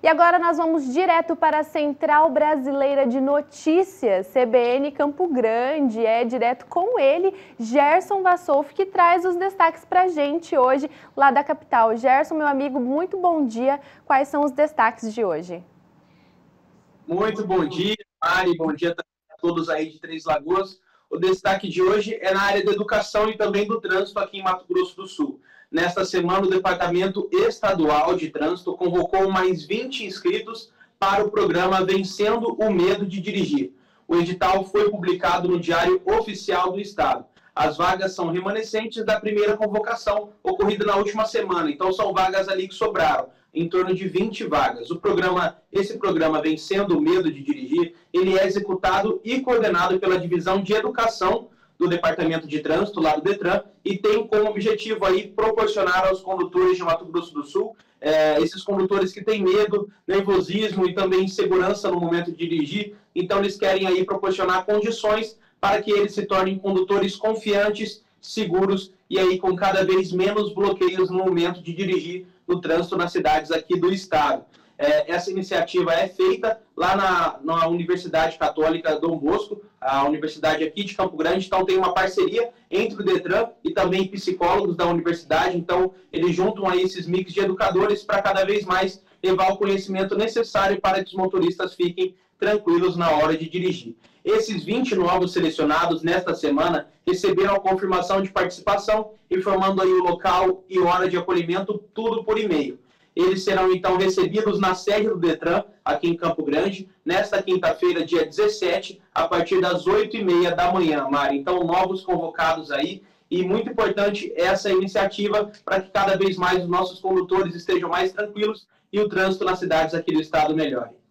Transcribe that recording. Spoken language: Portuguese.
E agora nós vamos direto para a Central Brasileira de Notícias, CBN Campo Grande. É direto com ele, Gerson Vassolfi, que traz os destaques para a gente hoje lá da capital. Gerson, meu amigo, muito bom dia. Quais são os destaques de hoje? Muito bom dia, Mari. Bom dia a todos aí de Três Lagoas. O destaque de hoje é na área da educação e também do trânsito aqui em Mato Grosso do Sul. Nesta semana, o Departamento Estadual de Trânsito convocou mais 20 inscritos para o programa Vencendo o Medo de Dirigir. O edital foi publicado no Diário Oficial do Estado. As vagas são remanescentes da primeira convocação, ocorrida na última semana. Então, são vagas ali que sobraram, em torno de 20 vagas. Esse programa Vencendo o Medo de Dirigir, ele é executado e coordenado pela Divisão de Educação do Departamento de Trânsito, lá do DETRAN, e tem como objetivo aí proporcionar aos condutores de Mato Grosso do Sul, esses condutores que têm medo, nervosismo e também insegurança no momento de dirigir, então eles querem aí proporcionar condições para que eles se tornem condutores confiantes, seguros e aí com cada vez menos bloqueios no momento de dirigir no trânsito nas cidades aqui do estado. Essa iniciativa é feita lá na Universidade Católica Dom Bosco, a universidade aqui de Campo Grande, então tem uma parceria entre o DETRAN e também psicólogos da universidade, então eles juntam aí esses mix de educadores para cada vez mais levar o conhecimento necessário para que os motoristas fiquem tranquilos na hora de dirigir. Esses 20 novos selecionados nesta semana receberam a confirmação de participação, informando aí o local e hora de acolhimento, tudo por e-mail. Eles serão, então, recebidos na sede do DETRAN, aqui em Campo Grande, nesta quinta-feira, dia 17, a partir das 8h30 da manhã, Mari. Então, novos convocados aí. E muito importante essa iniciativa para que cada vez mais os nossos condutores estejam mais tranquilos e o trânsito nas cidades aqui do estado melhore.